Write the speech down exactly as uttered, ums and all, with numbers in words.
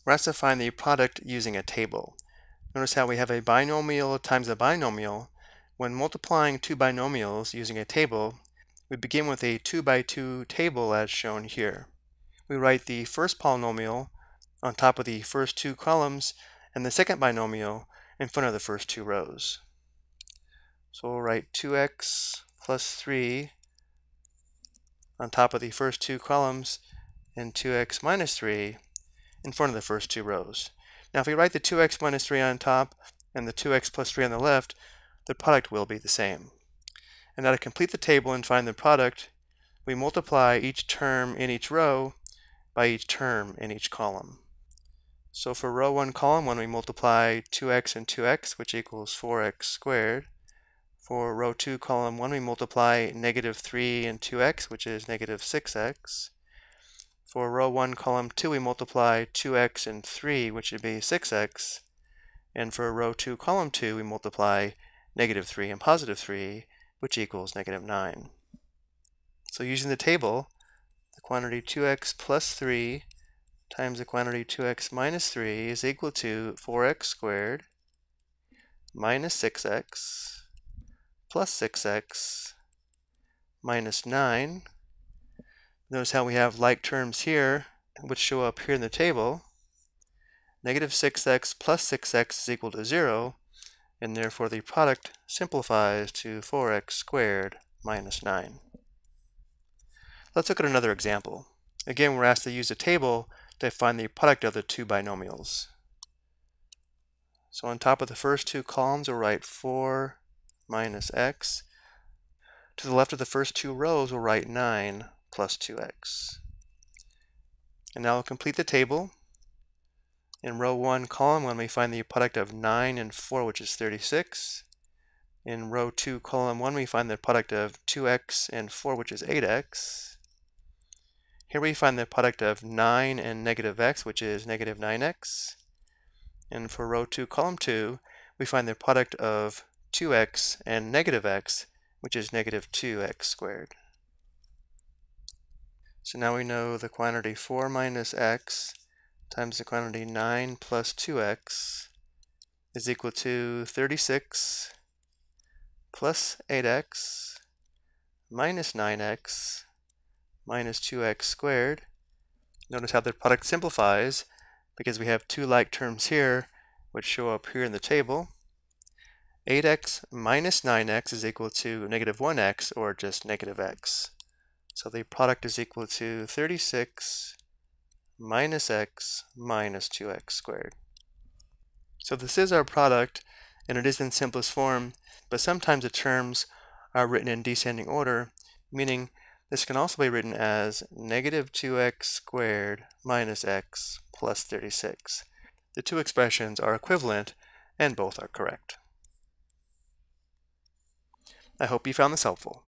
We're asked to find the product using a table. Notice how we have a binomial times a binomial. When multiplying two binomials using a table, we begin with a two by two table as shown here. We write the first polynomial on top of the first two columns and the second binomial in front of the first two rows. So we'll write two x plus three on top of the first two columns and two x minus three in front of the first two rows. Now if we write the two x minus three on top and the two x plus three on the left, the product will be the same. And now to complete the table and find the product, we multiply each term in each row by each term in each column. So for row one, column one, we multiply two x and two x, which equals four x squared. For row two, column one, we multiply negative three and two x, which is negative six x. For row one, column two, we multiply two x and three, which would be six x. And for row two, column two, we multiply negative three and positive three, which equals negative nine. So using the table, the quantity two x plus three times the quantity two x minus three is equal to four x squared minus six x plus six x minus nine. Notice how we have like terms here, which show up here in the table. Negative six x plus six x is equal to zero, and therefore the product simplifies to four x squared minus nine. Let's look at another example. Again, we're asked to use a table to find the product of the two binomials. So on top of the first two columns, we'll write four minus x. To the left of the first two rows, we'll write nine plus two x. And now we'll complete the table. In row one, column one, we find the product of nine and four, which is thirty-six. In row two, column one, we find the product of two x and four, which is eight x. Here we find the product of nine and negative x, which is negative nine x. And for row two, column two, we find the product of two x and negative x, which is negative two x squared. So now we know the quantity four minus x times the quantity nine plus two x is equal to thirty-six plus eight x minus nine x minus two x squared. Notice how the product simplifies because we have two like terms here which show up here in the table. eight x minus nine x is equal to negative one x, or just negative x. So the product is equal to thirty-six minus x minus two x squared. So this is our product, and it is in simplest form, but sometimes the terms are written in descending order, meaning this can also be written as negative two x squared minus x plus thirty-six. The two expressions are equivalent, and both are correct. I hope you found this helpful.